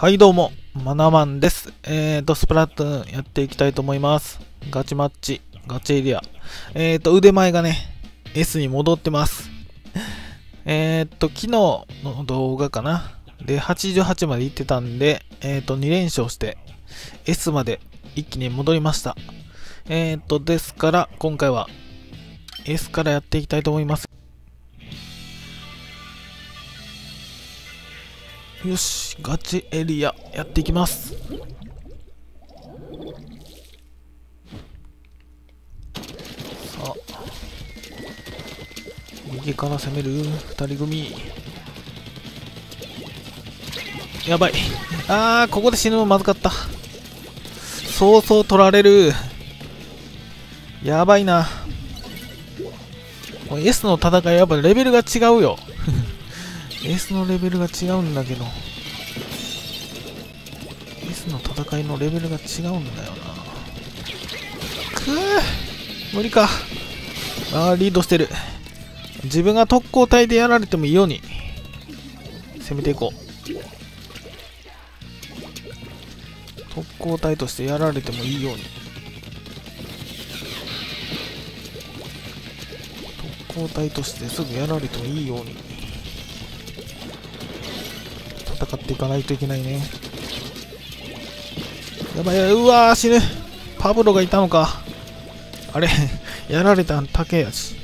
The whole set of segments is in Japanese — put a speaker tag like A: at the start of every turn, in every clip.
A: はいどうも、マナマンです。スプラトゥーンやっていきたいと思います。ガチマッチ、ガチエリア。腕前がね、S に戻ってます。昨日の動画かな。で、88まで行ってたんで、2連勝して、S まで一気に戻りました。ですから、今回は S からやっていきたいと思います。よし、ガチエリアやっていきます。さあ、右から攻める2人組。やばい。ここで死ぬのまずかった。そうそう取られる。やばいな。もう S の戦いやっぱレベルが違うよ。S のレベルが違うんだけど、 S の戦いのレベルが違うんだよな。無理か。リードしてる。自分が特攻隊でやられてもいいように攻めていこう。特攻隊としてやられてもいいように。特攻隊としてすぐやられてもいいように戦っていかないといけないね。やばい、うわー死ぬ。パブロがいたのか。あれやられたん竹やし。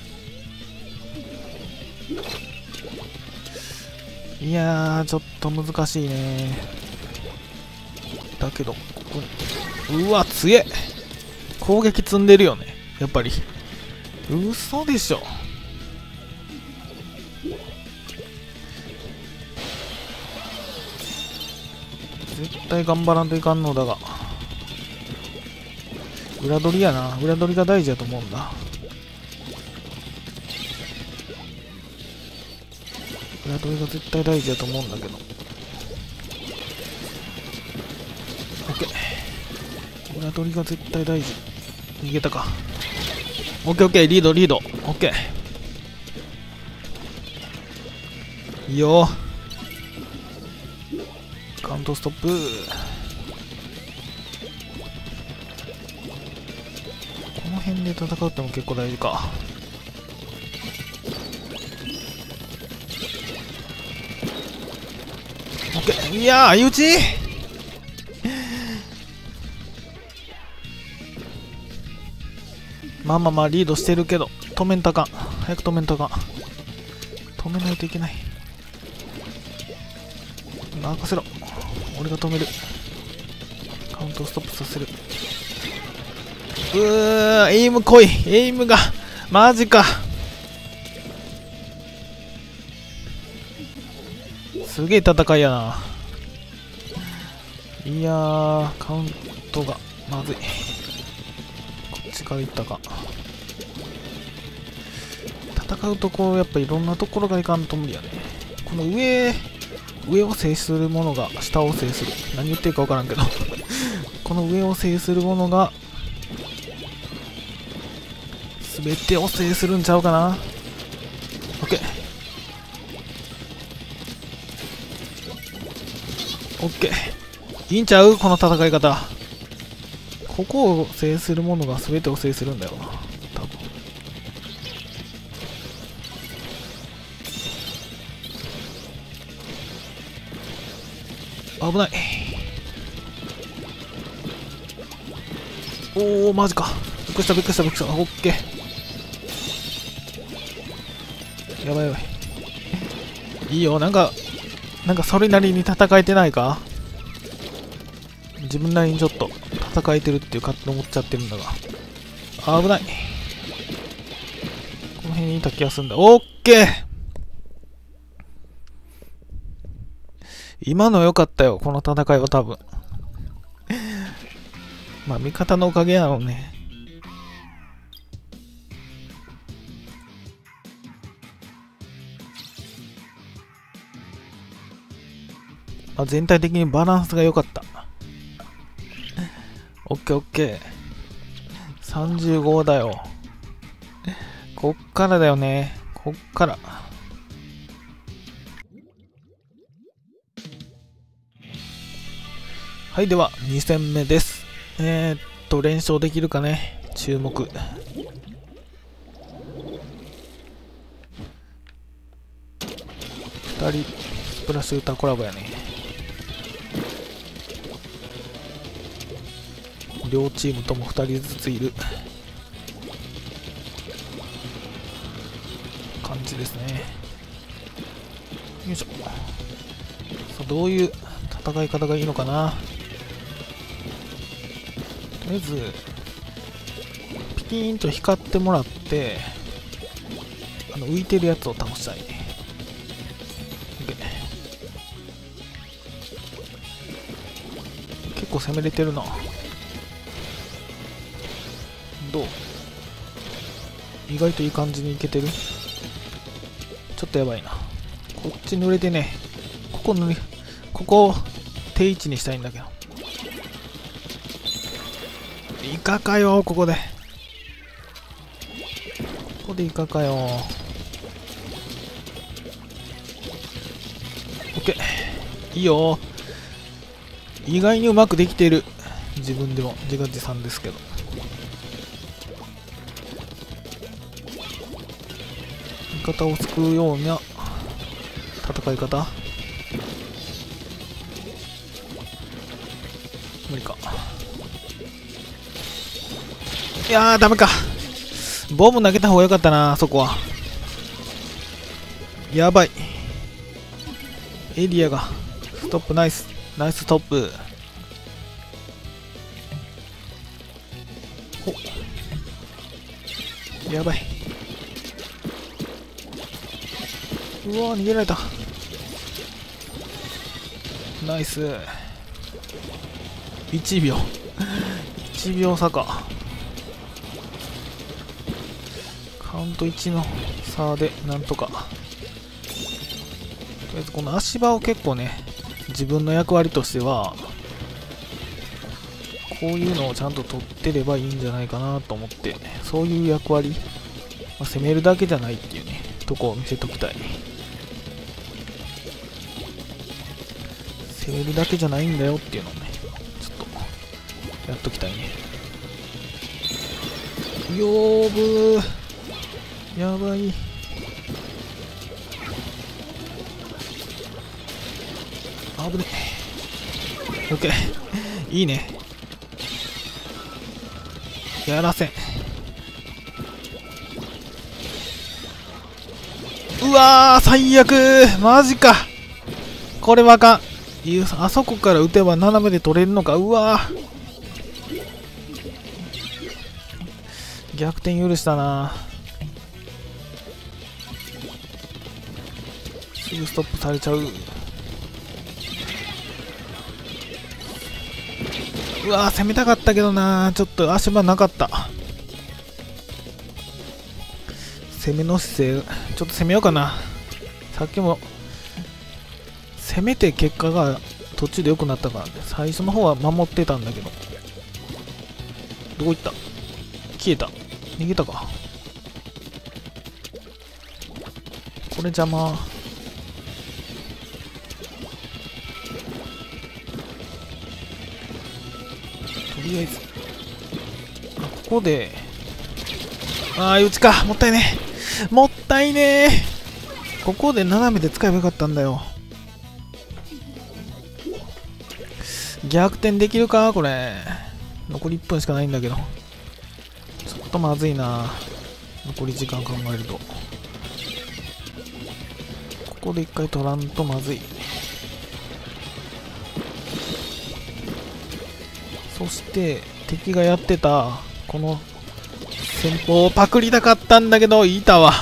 A: いやーちょっと難しいね。だけどここに、うわ強え。攻撃積んでるよねやっぱり。嘘でしょ。絶対頑張らんといかんのだが、裏取りやな。裏取りが大事だと思うんだ。裏取りが絶対大事だと思うんだけど。 OK、 裏取りが絶対大事。逃げたか。 OKOK、 リードリード。 OK、 いいよ。カウントストップ。この辺で戦うっても結構大事か。オッケー。いやー相打ち。まあリードしてるけど止めんとあかん。早く止めんとあかん。止めないといけない。任せろ、俺が止める。カウントストップさせる。エイム来い。エイムがマジか。すげえ戦いやな。いやーカウントがまずい。こっちから行ったか。戦うとこうやっぱいろんなところがいかんと無理やね。この上を制するものが下を制する。何言ってるか分からんけどこの上を制するものが全てを制するんちゃうかな。 OK OK、 いいんちゃうこの戦い方。ここを制するものが全てを制するんだよな多分。危ない。おおマジか。びっくりしたびっくりしたびっくりした。オッケー。やばいやばい。いいよ。なんかそれなりに戦えてないか。自分なりにちょっと戦えてるっていう勝手に思っちゃってるんだが。危ない。この辺にいた気がするんだ。オッケー。今の良かったよこの戦いは多分。まあ味方のおかげなのね。まあ、全体的にバランスが良かった。オッケーオッケー。35だよ。こっからだよね。こっからはい、では2戦目です。連勝できるかね、注目。2人スプラッシュ歌コラボやね。両チームとも2人ずついる感じですね。よいしょ。さあ、どういう戦い方がいいのかな。とりあえずピキーンと光ってもらって、浮いてるやつを倒したい。結構攻めれてるな。どう？意外といい感じにいけてる。ちょっとやばいな。こっち濡れてね。ここを定位置にしたいんだけど。イカかよ、ここで。ここでイカかよ。オッケー。いいよ。意外にうまくできている。自分でも自画自賛ですけど。味方を救うような戦い方。無理か。いやー、ダメか。ボム投げた方がよかったな、そこは。やばい。エリアが。ストップ、ナイス。ナイスストップ。お、やばい。うわー、逃げられた。ナイス。1秒。1秒差か。カウント1の差でなんとか。とりあえずこの足場を結構ね、自分の役割としてはこういうのをちゃんと取ってればいいんじゃないかなと思って、そういう役割、攻めるだけじゃないっていうねとこを見せときたい。攻めるだけじゃないんだよっていうのをね、ちょっとやっときたいね。よーぶー、やばい。危ねえ。オッケー。いいね。やらせん。うわー、最悪。マジか。これはあかん。あそこから撃てば斜めで取れるのか。うわー、逆転許したな。すぐストップされちゃう。うわー、攻めたかったけどな。ちょっと足場なかった。攻めの姿勢、ちょっと攻めようかな。さっきも攻めて結果が途中で良くなったからね。最初の方は守ってたんだけど。どこ行った？消えた。逃げたか。これ邪魔。とりあえずここで、うちか。もったいねえ、もったいねえ。ここで斜めで使えばよかったんだよ。逆転できるかこれ。残り1分しかないんだけど、ちょっとまずいな。残り時間考えるとここで1回取らんとまずい。そして敵がやってたこの戦法をパクりたかったんだけど、いたわ。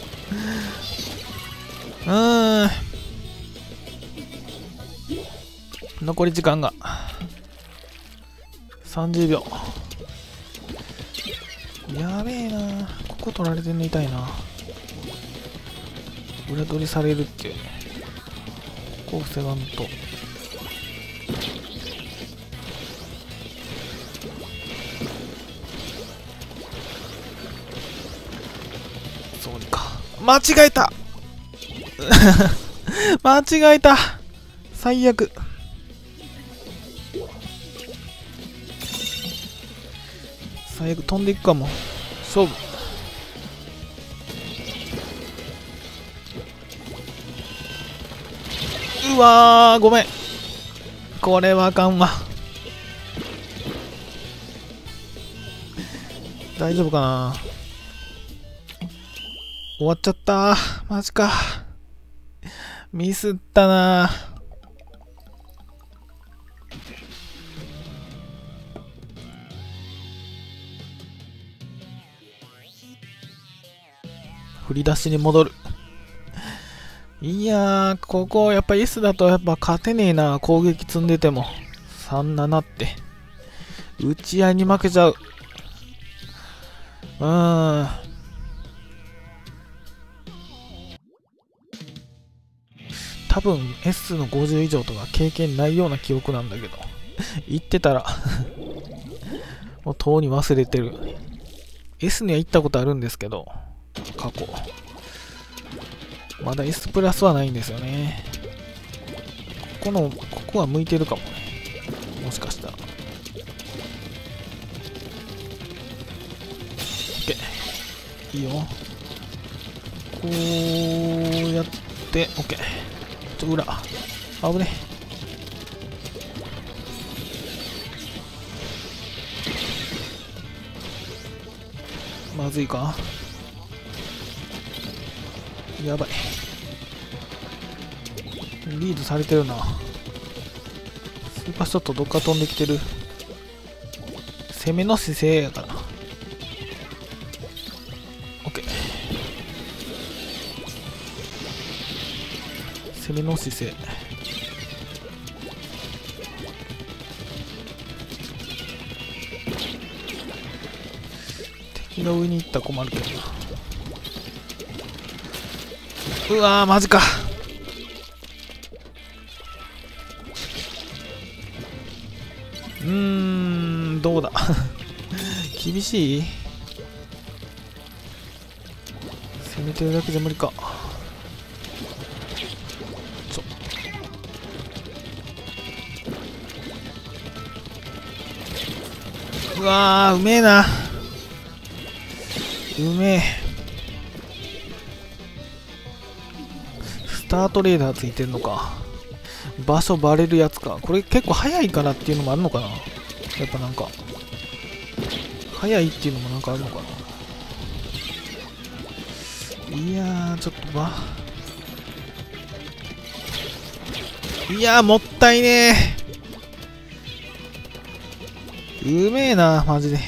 A: 残り時間が30秒。やべえな。ここ取られてんの痛いな。裏取りされるっていうね。ここを防がんと。そうにか。間違えた間違えた。最悪。 最悪飛んでいくかも。勝負。うわー、ごめん。これはあかんわ。大丈夫かな。終わっちゃったー。マジか。ミスったなー。振り出しに戻る。いやー、ここやっぱ S だとやっぱ勝てねえな。攻撃積んでても。3-7って。打ち合いに負けちゃう。多分 S の50以上とか経験ないような記憶なんだけど。言ってたらもうとうに忘れてる。S には行ったことあるんですけど、過去。まだ S プラスはないんですよね。ここは向いてるかもね。もしかしたら。OK。いいよ。こうやって、OK。裏。危ね。まずいか。やばい。リードされてるな。スーパーショットどっか飛んできてる。攻めの姿勢やから。OK。攻めの姿勢。敵が上に行ったら困るけどな。うわー、マジか。どうだ。厳しい。攻めてるだけじゃ無理か。うわー、うめえな。うめえ。スタートレーダーついてんのか。場所バレるやつか。これ結構早いからっていうのもあるのかな。やっぱなんか早いっていうのもなんかあるのかな。いやー、ちょっといやー、もったいねー。うめえな、マジで。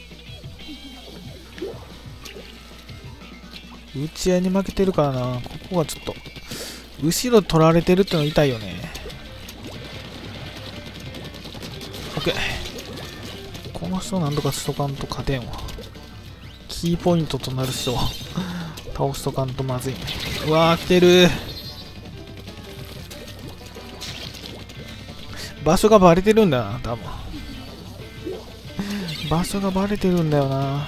A: 打ち合いに負けてるからな。ここはちょっと後ろ取られてるっての痛いよね。 OK。 この人なんとかしとかんと勝てんわ。キーポイントとなる人倒しとかんとまずいね。うわー、来てる。場所がバレてるんだよな、多分。場所がバレてるんだよな。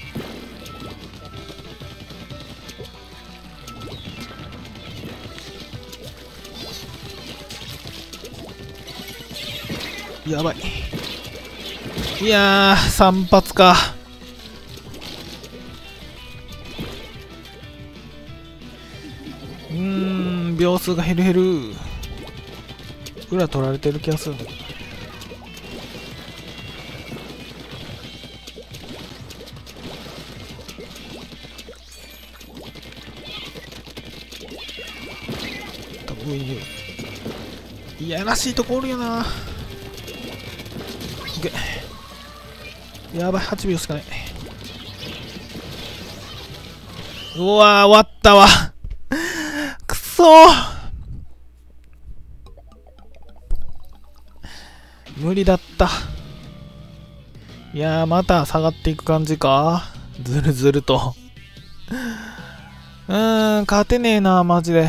A: やばい。いやー、3発か。秒数が減る。裏取られてる気がするんだけど。多分上にいやらしいとこおるよな。やばい、8秒しかない。うわー、終わったわ。くそー、無理だった。いやー、また下がっていく感じか。ずるずると。勝てねえな、マジで。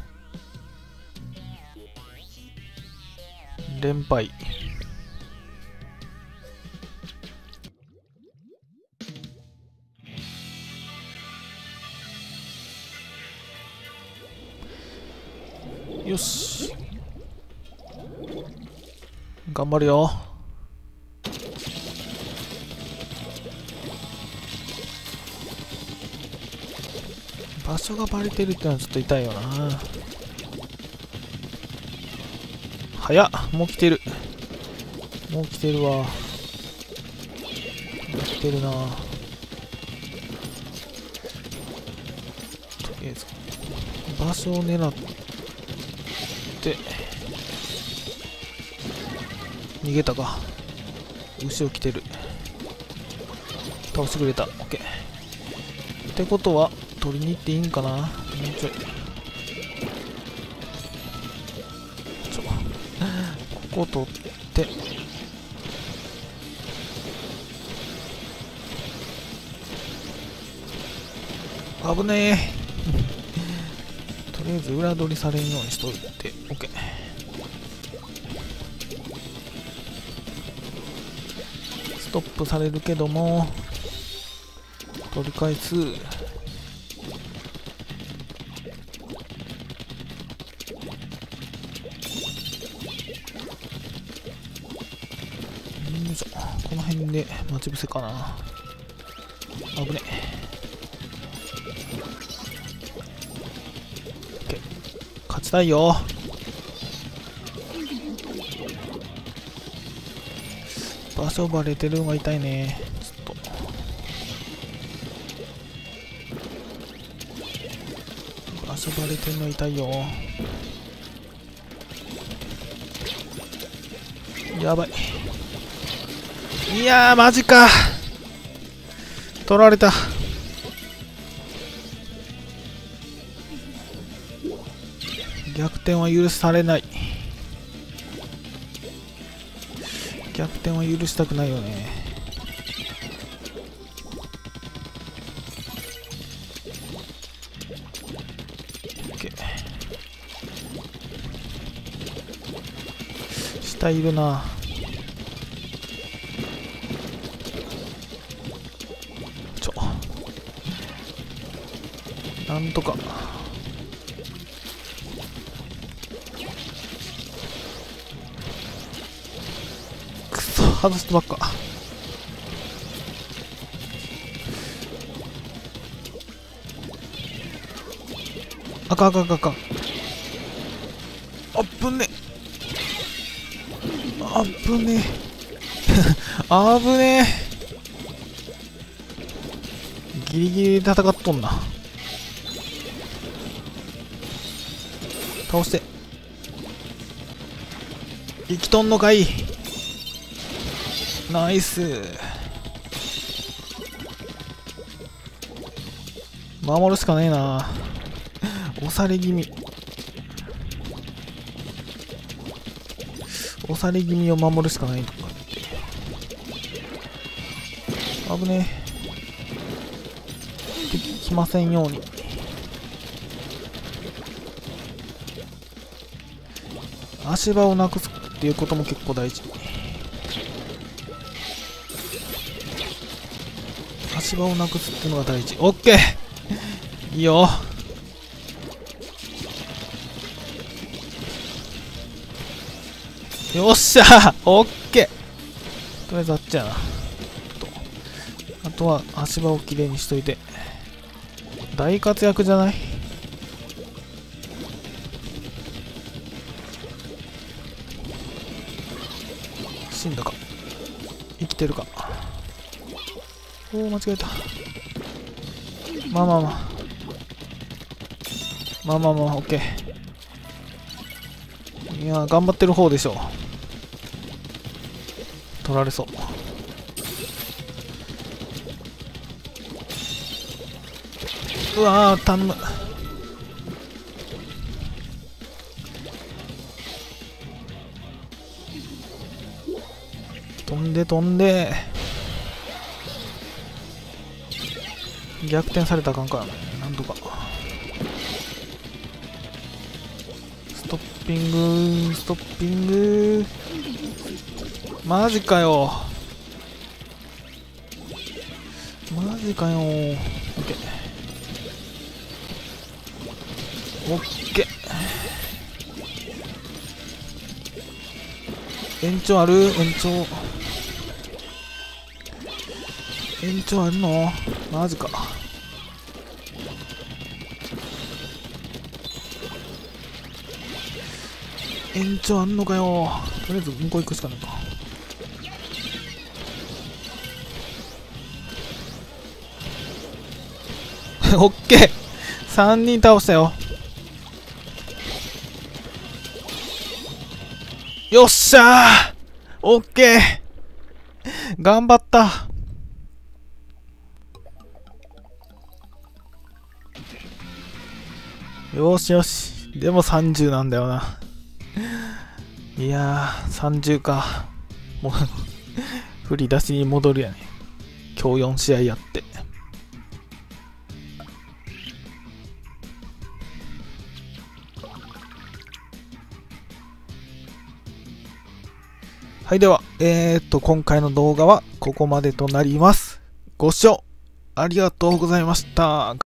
A: 連敗。よし、頑張るよ。 場所がバレてるってのはちょっと痛いよな。早っ、もう来てる。もう来てるわ。もう来てるな。とりあえず場所を狙って逃げたか。後ろ来てる。倒してくれた。オッケー。ってことは取りに行っていいんかな。もうちょい。ここ取って危ねえとりあえず裏取りされんようにしといて OK。 ストップされるけども取り返す。この辺で待ち伏せかな。危ねえ。OK、勝ちたいよ。場所バレてるのが痛いね。ちょっと場所バレてるの痛いよ。やばい。いやーマジか、取られた。逆転は許されない。逆転は許したくないよね。OK、下いるな。なんとかくそ外してばっか。あかんあかんあかんあかん。あっぶねあっぶねあぶねギリギリで戦っとんな。倒して生きとんのかい。ナイス。守るしかねえな。押され気味押され気味を守るしかないとかって危ねえ。敵来ませんように。足場をなくすっていうことも結構大事。足場をなくすっていうのが大事。オッケー、いいよ。よっしゃー、オッケー。とりあえずあっちやな。あとは足場をきれいにしといて。大活躍じゃない？死んだか生きてるか。おお間違えた。まあまあまあまあまあまあオッケー。いやー頑張ってる方でしょ。取られそう。うわー頼む。飛んで飛んで逆転されたらあかんからね。なんとかストッピングストッピング。マジかよマジかよ。オッケーオッケー。延長ある？延長あるの？マジか。 延長あんのかよ。とりあえず向こう行くしかないか。オッケー !3 人倒したよ。よっしゃーオッケー頑張った。よしよし。でも30なんだよな。いやー、30か。もう振り出しに戻るやね。今日4試合やって。はい、では、今回の動画はここまでとなります。ご視聴ありがとうございました。